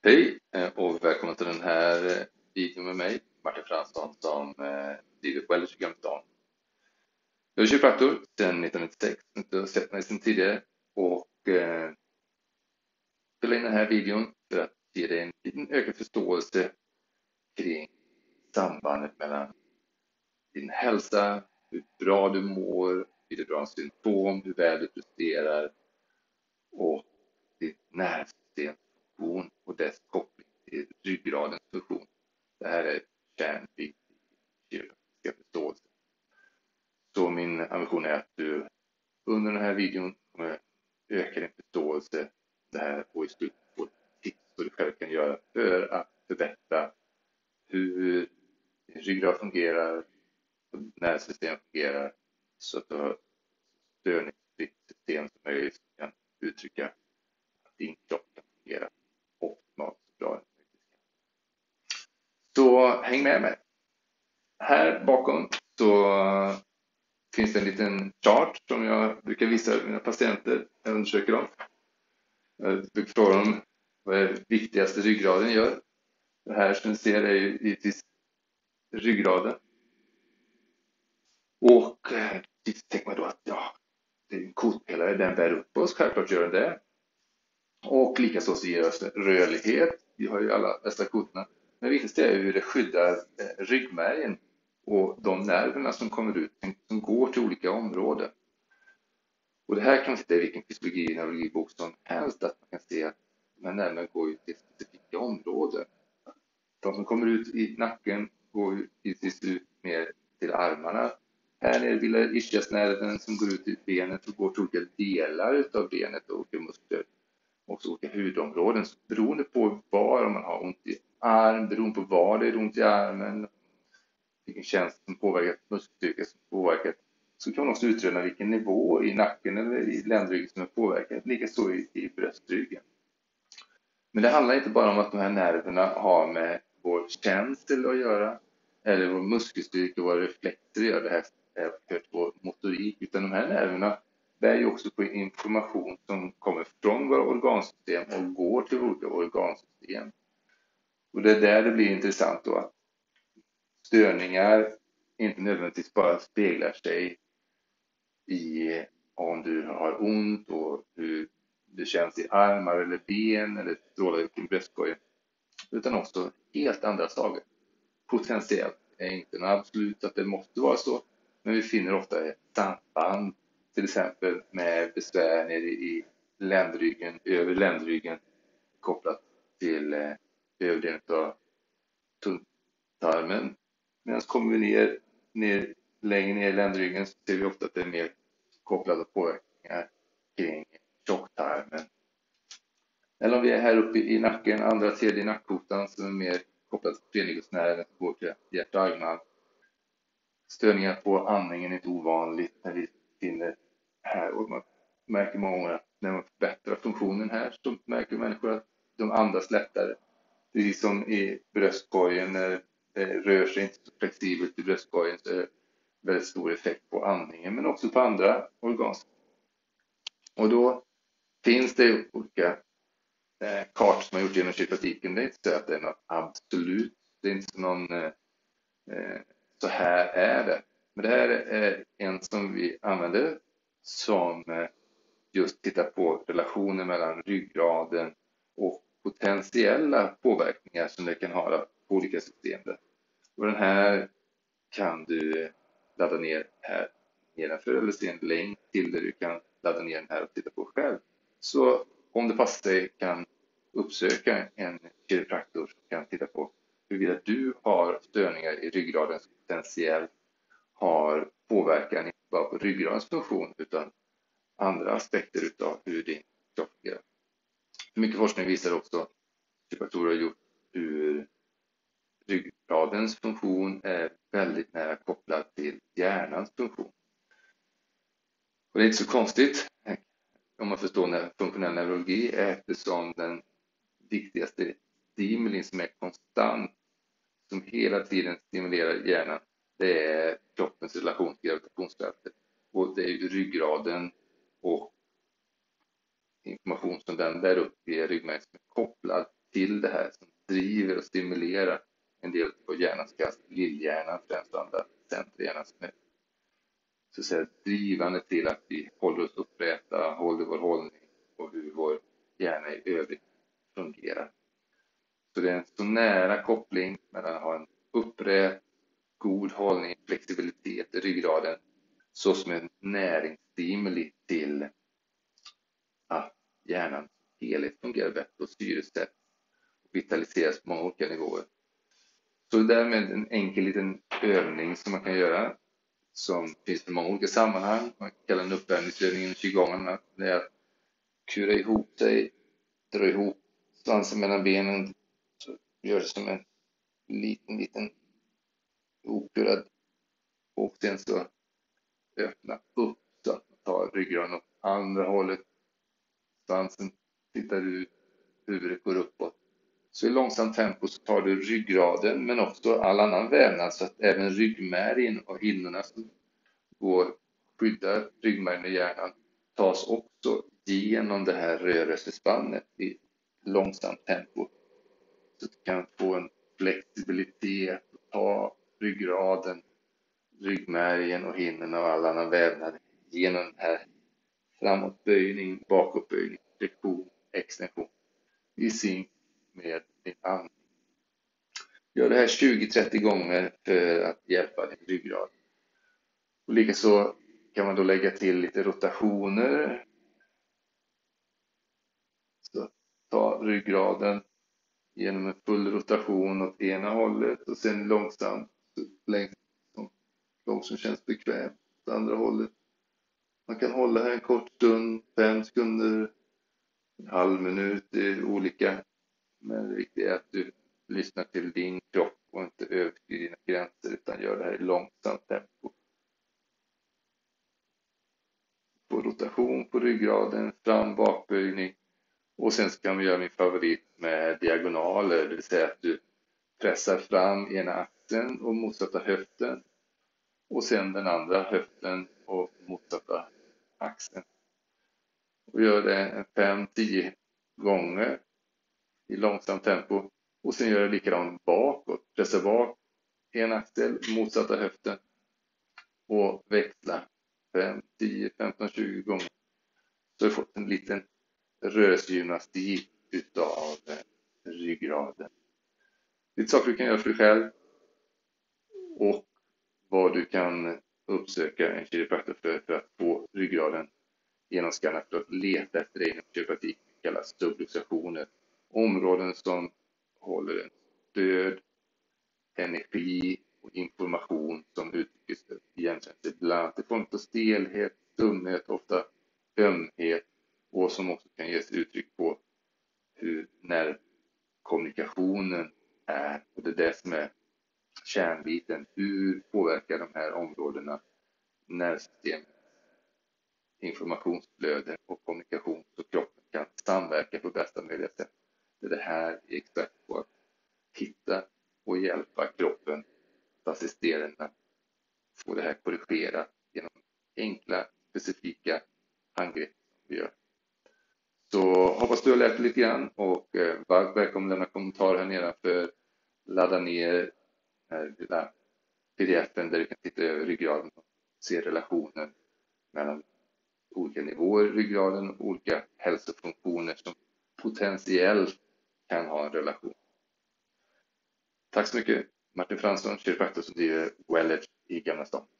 Hej och välkommen till den här videon med mig, Martin Fransson, som driver Wellers i Gammelstaden. Jag är kiropraktor sedan 1996, inte har sett mig sedan tidigare och spelar in den här videon för att ge dig en liten ökad förståelse kring sambandet mellan din hälsa, hur bra du mår, hur du har symptom, hur väl du presterar och ditt nervsystems funktion och dess koppling till ryggradens funktion. Det här är kärnviktigt i kiropraktiska förståelse. Så min ambition är att du under den här videon kommer öka din förståelse det här och i slutet få tips vad du själv kan göra för att förbättra hur din ryggrad fungerar och nervsystem fungerar så att du har störningsfritt system som möjligt kan uttrycka att din kropp kan fungera optimalt så bra. Så häng med mig. Här bakom så finns det en liten chart som jag brukar visa mina patienter när jag undersöker dem. Jag brukar fråga dem vad är det viktigaste ryggraden gör. Det här som ni ser är ju givetvis ryggraden. Och tänker man då att det är en kotpelare, den bär upp oss, självklart gör den det. Och likaså så ger oss rörlighet. Vi har ju alla dessa kotorna. Men viktigast är hur det skyddar ryggmärgen och de nerverna som kommer ut, som går till olika områden. Och det här kan man sitta i vilken fysiologi, neurologibok som helst, att man kan se att de här nerverna går ut till specifika områden. De som kommer ut i nacken går givetvis ut mer till armarna. Här nere vilar ischiasnerven som går ut i benet och går till olika delar av benet och olika muskler. Också olika hudområden. Så beroende på var man har ont i arm, beroende på var det är ont i armen, vilken känsla som påverkar muskelstyrka som påverkar, så kan man också utröna vilken nivå i nacken eller i ländryggen som är påverkad, likaså i bröstryggen. Men det handlar inte bara om att de här nerverna har med vår känsel att göra, eller vår muskelstyrka och våra reflexer att göra, det här är vår motorik, utan de här nerverna bär ju också på information som kommer från våra organsystem och går till olika organsystem. Och det är där det blir intressant då att störningar inte nödvändigtvis bara speglar sig i om du har ont och hur det känns i armar eller ben eller strålar kring bröstkorgen, utan också helt andra saker. Potentiellt är inte något absolut att det måste vara så, men vi finner ofta ett samband, till exempel med besvär nere i ländryggen, över ländryggen kopplat till överdelen av tunntarmen. Medan kommer vi längre ner i ländryggen så ser vi ofta att det är mer kopplade påverkningar kring tjocktarmen. Eller om vi är här uppe i nacken, andra tredje nackkotan som är mer kopplad till frenigosnerven som går till hjärt-armar. Störningar på andningen är inte ovanligt när vi finner här, och man märker många gånger att när man förbättrar funktionen här så märker människor att de andas lättare. Precis som i bröstkorgen, när det rör sig inte så flexibelt i bröstkorgen så är det väldigt stor effekt på andningen, men också på andra organ. Och då finns det olika kartor som har gjort genom kiropraktiken. Det är inte så att det är något absolut, det är inte någon så här är det. Men det här är en som vi använder som just tittar på relationen mellan ryggraden och potentiella påverkningar som det kan ha på olika system. Och den här kan du ladda ner här nedanför eller se en länk till där du kan ladda ner den här och titta på själv. Så om det passar dig kan uppsöka en kiropraktor som kan titta på huruvida du har störningar i ryggraden som potentiellt har påverkan inte bara på ryggradens funktion utan andra aspekter utav hur din kropp fungerar. Mycket forskning visar också att kiropraktorer har gjort hur ryggradens funktion är väldigt nära kopplad till hjärnans funktion. Och det är inte så konstigt om man förstår funktionell neurologi, eftersom den viktigaste stimulin som är konstant, som hela tiden stimulerar hjärnan, det är kroppens relation till gravitationskraften. Och det är ju ryggraden och information som den där uppe i ryggmärgen som är kopplad till det här som driver och stimulerar en del på hjärnans kast, lillhjärnan främst och andra centerhjärnan som är så att säga drivande till att vi håller oss upprätta, håller vår hållning och hur vår hjärna i övrigt fungerar. Så det är en så nära koppling mellan att ha en upprätt, god hållning, flexibilitet i ryggraden såsom en näringsstimuli till att hjärnan helhet fungerar bättre och syresätts och vitaliseras på många olika nivåer. Så därmed en enkel liten övning som man kan göra som finns i många olika sammanhang. Man kallar den uppvärmningsövningen i qigong. Det är att kura ihop sig, dra ihop svansen mellan benen, så gör det som en liten okurad och sen så öppna upp så att man tar ryggraden åt andra hållet. Svansen tittar ut, huvudet går uppåt. Så i långsamt tempo så tar du ryggraden men också all annan vävnad så att även ryggmärgen och hinnorna som skyddar ryggmärgen och hjärnan tas också genom det här rörelsespannet i långsamt tempo. Så att du kan få en flexibilitet och ta ryggraden, ryggmärgen och hinnorna och all annan vävnad genom den här framåtböjning, bakåtböjning, flexion, extension i synk med din andning. Gör det här 20-30 gånger för att hjälpa din ryggrad. Och likaså kan man då lägga till lite rotationer. Så ta ryggraden genom en full rotation åt ena hållet och sen långsamt långt som känns bekvämt åt andra hållet. Man kan hålla här en kort stund, 5 sekunder, en halv minut, det är olika. Men det viktiga är att du lyssnar till din kropp och inte överskrider dina gränser utan gör det här i långsamt tempo. På rotation på ryggraden, fram, bakböjning. Och sen så kan vi göra min favorit med diagonaler, det vill säga att du pressar fram ena axeln och motsatta höften. Och sen den andra höften och motsatta axeln. Och gör det 5-10 gånger i långsamt tempo. Och sen gör det likadant bakåt. Pressa bak en axel, motsatta höften. Och växla 5, 10, 15, 20 gånger. Så har du fått en liten rörelsegymnastik utav ryggraden. Lite saker du kan göra för dig själv. Och vad du kan uppsöka en kiropraktor för att få ryggraden genomskannad för att leta efter det inom kiropraktik kallas subluxationer. Områden som håller en stöd, energi och information som uttrycks igenkänns ibland i form av stelhet, stumhet, ofta ömhet och som också kan ges uttryck på hur nervkommunikationen är. Och det är det som är kärnbiten. Hur påverkar de här områdena nervsystemet, informationsflöde och kommunikation så kroppen kan samverka på bästa möjliga sätt. Det här är expert på att hitta och hjälpa kroppen att assistera den att få det här korrigerat genom enkla, specifika angrepp som vi gör. Så hoppas du har lärt dig lite grann och varmt välkommen lämna kommentarer här nedanför. Ladda ner lilla pdf-en där du kan titta över ryggraden och se relationen mellan olika nivåer i ryggraden och olika hälsofunktioner som potentiellt kan ha en relation. Tack så mycket. Martin Fransson, kiropraktor som driver Wellage i Gamla stan.